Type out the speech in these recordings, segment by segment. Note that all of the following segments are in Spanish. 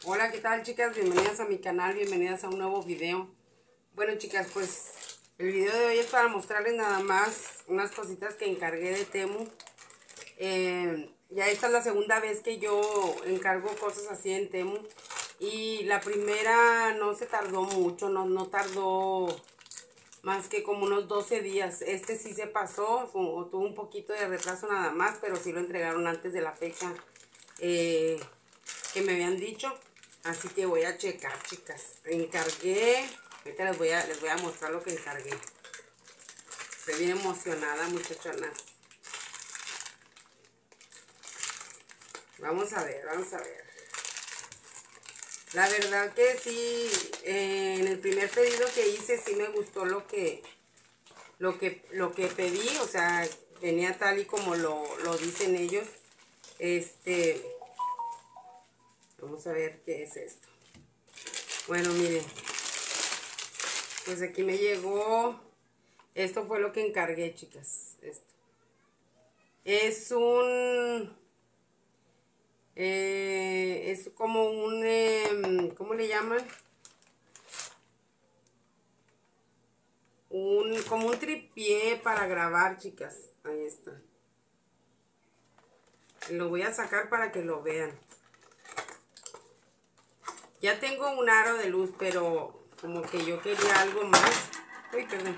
Hola, ¿qué tal, chicas? Bienvenidas a mi canal, bienvenidas a un nuevo video. Bueno, chicas, pues el video de hoy es para mostrarles nada más unas cositas que encargué de Temu. Ya esta es la segunda vez que yo encargo cosas así en Temu. Y la primera no se tardó mucho, no tardó más que como unos 12 días. Este sí se pasó, tuvo un poquito de retraso nada más, pero sí lo entregaron antes de la fecha que me habían dicho. Así que voy a checar, chicas. Encargué, ahorita les voy a mostrar lo que encargué. Estoy bien emocionada, muchachonas. Vamos a ver, vamos a ver. La verdad que sí, en el primer pedido que hice sí me gustó lo que pedí, o sea, venía tal y como lo dicen ellos. Vamos a ver qué es esto. Bueno, miren, pues aquí me llegó, esto fue lo que encargué, chicas. Esto es es como ¿cómo le llaman? Como un tripié para grabar, chicas. Ahí está. Lo voy a sacar para que lo vean. Ya tengo un aro de luz, pero como que yo quería algo más. Uy, perdón.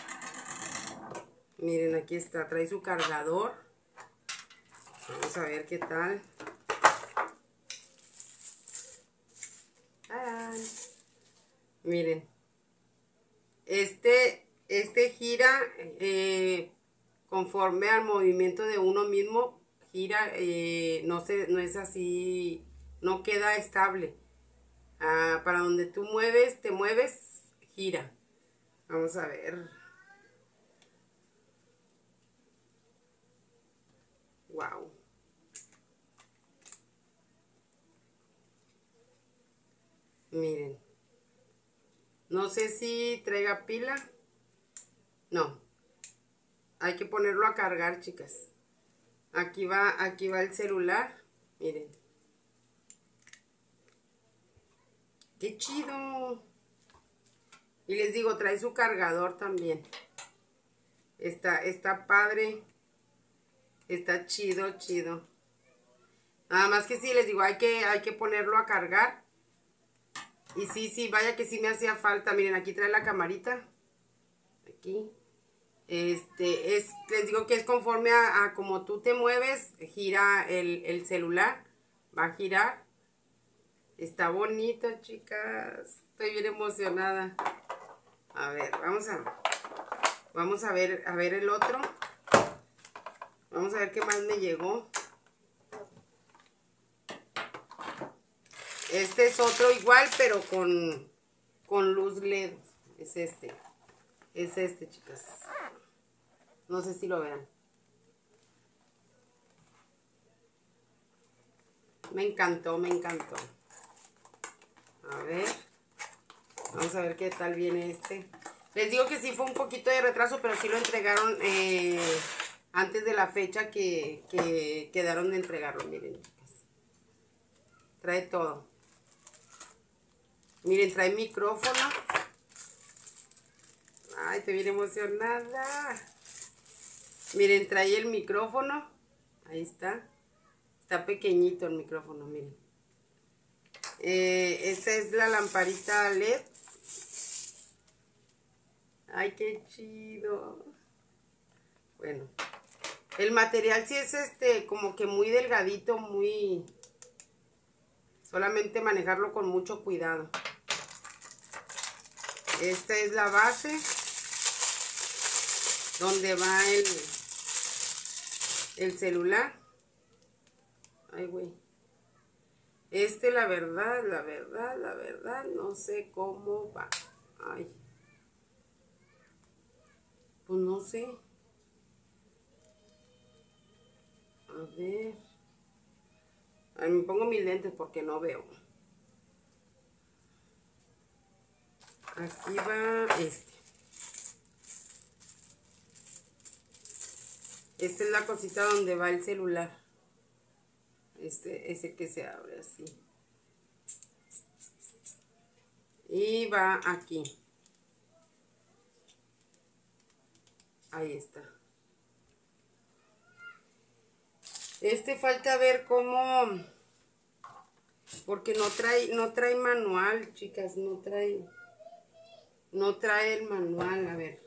Miren, aquí está. Trae su cargador. Vamos a ver qué tal. ¡Tarán! Miren. Este gira conforme al movimiento de uno mismo. Gira, no es así, no queda estable. Para donde tú te mueves, gira. Vamos a ver. Wow. Miren. No sé si traiga pila. No. Hay que ponerlo a cargar, chicas. Aquí va el celular. Miren. ¡Qué chido! Y les digo, trae su cargador también. Está padre. Está chido, chido. Nada más que sí, les digo, hay que ponerlo a cargar. Y sí, vaya que sí me hacía falta. Miren, aquí trae la camarita. Aquí. Les digo que es conforme a como tú te mueves, gira el celular. Va a girar. Está bonito, chicas. Estoy bien emocionada. A ver, vamos a ver el otro. Vamos a ver qué más me llegó. Este es otro igual, pero con luz LED. Es este. Es este, chicas. No sé si lo vean. Me encantó, me encantó. A ver. Vamos a ver qué tal viene este. Les digo que sí fue un poquito de retraso, pero sí lo entregaron antes de la fecha que quedaron de entregarlo. Miren, chicas. Trae todo. Miren, trae micrófono. Ay, estoy bien emocionada. Miren, trae el micrófono. Ahí está. Está pequeñito el micrófono, miren. Esta es la lamparita LED. Ay, qué chido. Bueno. El material sí es como que muy delgadito, muy... Solamente manejarlo con mucho cuidado. Esta es la base. Donde va el celular. Ay, güey. La verdad, no sé cómo va. Ay. Pues no sé. A ver. Ay, me pongo mis lentes porque no veo. Aquí va este. Esta es la cosita donde va el celular. Ese que se abre así. Y va aquí. Ahí está. Falta ver cómo, porque no trae manual, chicas, no trae el manual, a ver.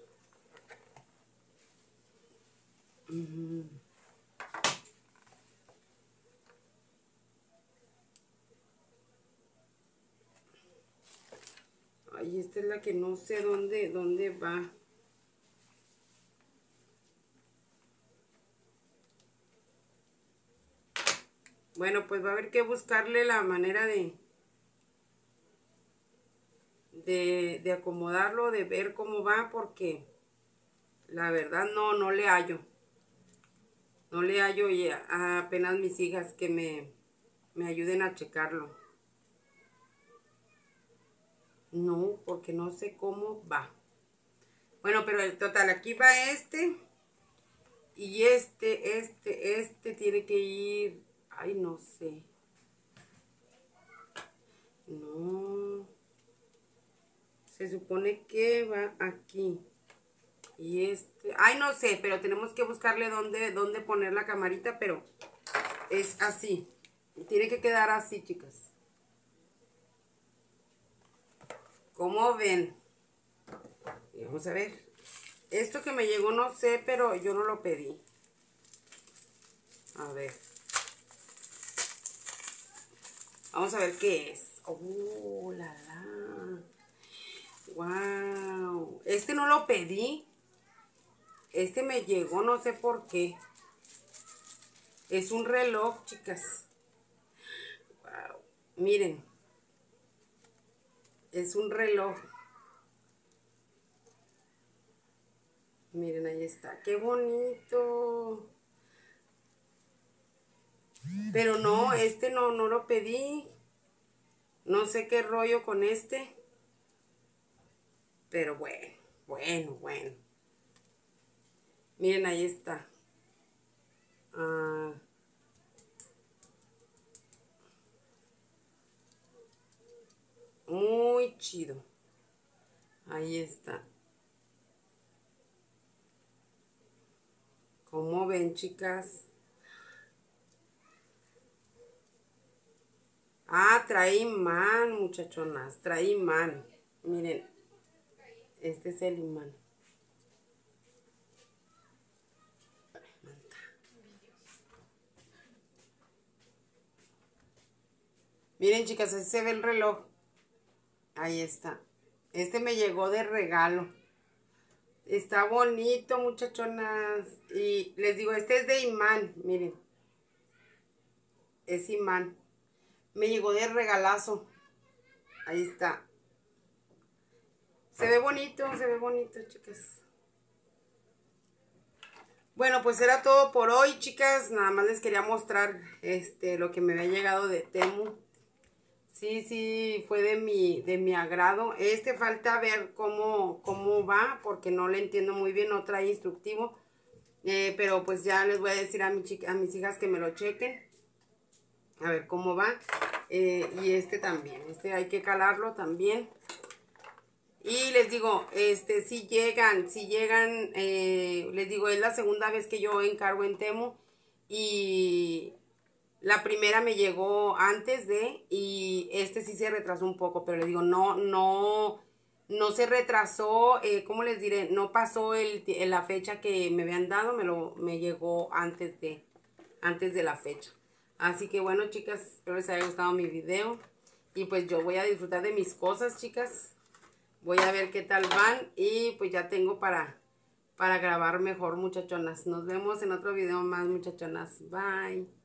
Ay, esta es la que no sé dónde va. Bueno, pues va a haber que buscarle la manera de acomodarlo, de ver cómo va, porque la verdad no le hallo. No le hallo y apenas mis hijas que me ayuden a checarlo. No, porque no sé cómo va. Bueno, pero el total, aquí va y este tiene que ir, ay, no sé. No. Se supone que va aquí. Y ay, no sé, pero tenemos que buscarle dónde poner la camarita, pero es así. Tiene que quedar así, chicas. ¿Cómo ven? Y vamos a ver. Esto que me llegó no sé, pero yo no lo pedí. A ver. Vamos a ver qué es. ¡Oh, la! ¡Wow! No lo pedí. Me llegó, no sé por qué. Es un reloj, chicas. ¡Wow! Miren. Es un reloj. Miren, ahí está. ¡Qué bonito! Pero no, no lo pedí. No sé qué rollo con pero bueno. Miren, ahí está. Muy chido. Ahí está. ¿Cómo ven, chicas? Trae imán, muchachonas. Trae imán. Miren. Este es el imán. Miren, chicas, así se ve el reloj. Ahí está. Me llegó de regalo. Está bonito, muchachonas. Y les digo, es de imán. Miren. Es imán. Me llegó de regalazo. Ahí está. Se ve bonito, chicas. Bueno, pues era todo por hoy, chicas. Nada más les quería mostrar lo que me había llegado de Temu. Sí, fue de mi agrado. Falta ver cómo va, porque no le entiendo muy bien, no trae instructivo. Pero pues ya les voy a decir a mis hijas que me lo chequen. A ver cómo va. Y también. Hay que calarlo también. Y les digo, si llegan, les digo, es la segunda vez que yo encargo en Temu. Y la primera me llegó antes y sí se retrasó un poco, pero les digo, no se retrasó, ¿cómo les diré? No pasó la fecha que me habían dado, me llegó antes de la fecha. Así que bueno, chicas, espero les haya gustado mi video. Y pues yo voy a disfrutar de mis cosas, chicas. Voy a ver qué tal van y pues ya tengo para grabar mejor, muchachonas. Nos vemos en otro video más, muchachonas. Bye.